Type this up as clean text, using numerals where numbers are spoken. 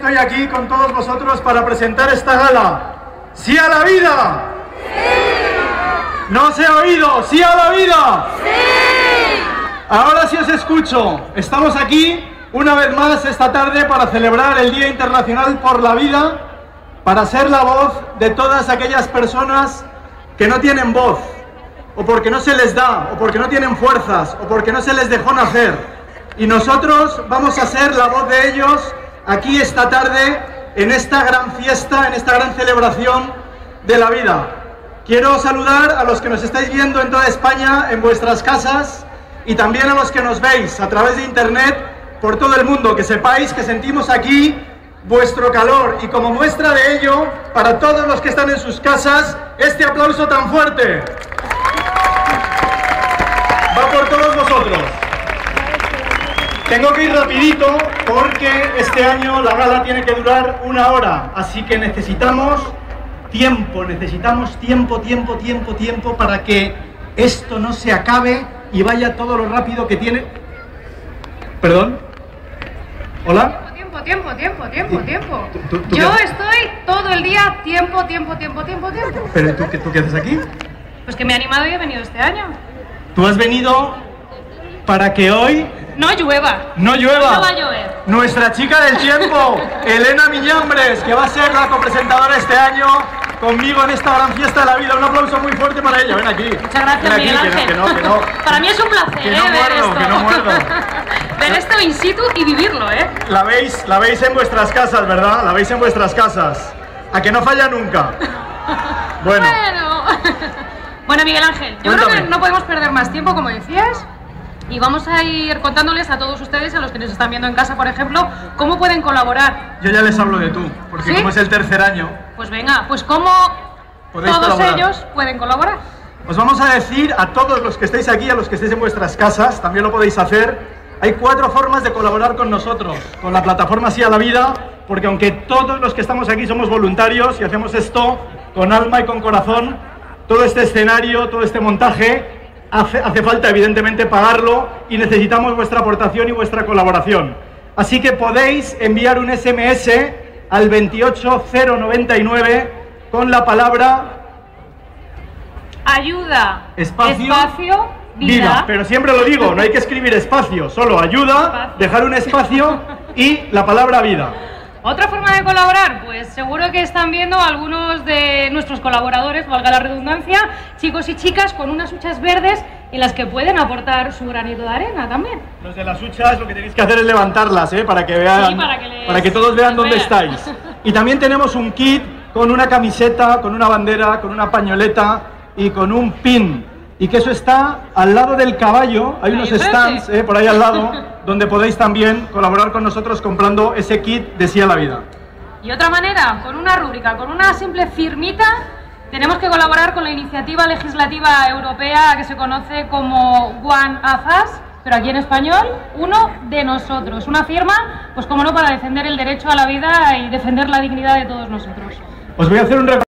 estoy aquí con todos vosotros para presentar esta gala. ¡Sí a la vida! ¡Sí! ¿No se ha oído? ¡Sí a la vida! ¡Sí! Ahora sí os escucho. Estamos aquí una vez más esta tarde para celebrar el Día Internacional por la Vida, para ser la voz de todas aquellas personas que no tienen voz, o porque no se les da, o porque no tienen fuerzas, o porque no se les dejó nacer. Y nosotros vamos a ser la voz de ellos aquí esta tarde, en esta gran fiesta, en esta gran celebración de la vida. Quiero saludar a los que nos estáis viendo en toda España, en vuestras casas, y también a los que nos veis a través de internet por todo el mundo, que sepáis que sentimos aquí vuestro calor, y como muestra de ello, para todos los que están en sus casas, este aplauso tan fuerte. Va por todos vosotros. Tengo que ir rapidito porque este año la gala tiene que durar 1 hora, así que necesitamos tiempo para que esto no se acabe y vaya todo lo rápido que tiene. ¿Perdón? ¿Hola? Tiempo. Yo estoy todo el día tiempo. ¿Pero tú qué haces aquí? Pues que me he animado y he venido este año. Tú has venido para que hoy no llueva. No llueva. No va a llover. Nuestra chica del tiempo, Elena Miñambres, que va a ser la copresentadora este año conmigo en esta gran fiesta de la vida. Un aplauso muy fuerte para ella. Ven aquí. Muchas gracias, Miguel Ángel. Que no. Para mí es un placer ver no muerdo. Ver esto in situ y vivirlo, La veis en vuestras casas, ¿verdad? La veis en vuestras casas. A que no falla nunca. Bueno. Bueno, Miguel Ángel, yo creo que no podemos perder más tiempo, como decías. Y vamos a ir contándoles a todos ustedes, a los que nos están viendo en casa, por ejemplo, cómo pueden colaborar. Yo ya les hablo de tú, porque ¿sí? Como es el tercer año... Pues venga, pues cómo todos ellos pueden colaborar. Os vamos a decir a todos los que estéis aquí, a los que estéis en vuestras casas, también lo podéis hacer. Hay 4 formas de colaborar con nosotros, con la plataforma Sí a la Vida, porque aunque todos los que estamos aquí somos voluntarios y hacemos esto con alma y con corazón, todo este escenario, todo este montaje... Hace falta evidentemente pagarlo y necesitamos vuestra aportación y vuestra colaboración. Así que podéis enviar un SMS al 28099 con la palabra ayuda, espacio vida. Pero siempre lo digo, no hay que escribir espacio, solo ayuda, dejar un espacio y la palabra vida. ¿Otra forma de colaborar? Pues seguro que están viendo algunos de nuestros colaboradores, valga la redundancia, chicos y chicas con unas huchas verdes en las que pueden aportar su granito de arena también. Los de las huchas lo que tenéis que hacer es levantarlas, para que vean, sí, para que todos vean dónde estáis. Y también tenemos un kit con una camiseta, con una bandera, con una pañoleta y con un pin. Y que eso está al lado del caballo, hay unos stands por ahí al lado, donde podéis también colaborar con nosotros comprando ese kit de Sí a la Vida. Y otra manera, con una rúbrica, con una simple firmita, tenemos que colaborar con la iniciativa legislativa europea que se conoce como One of Us, pero aquí en español, uno de nosotros. Una firma, pues como no, para defender el derecho a la vida y defender la dignidad de todos nosotros. Os voy a hacer un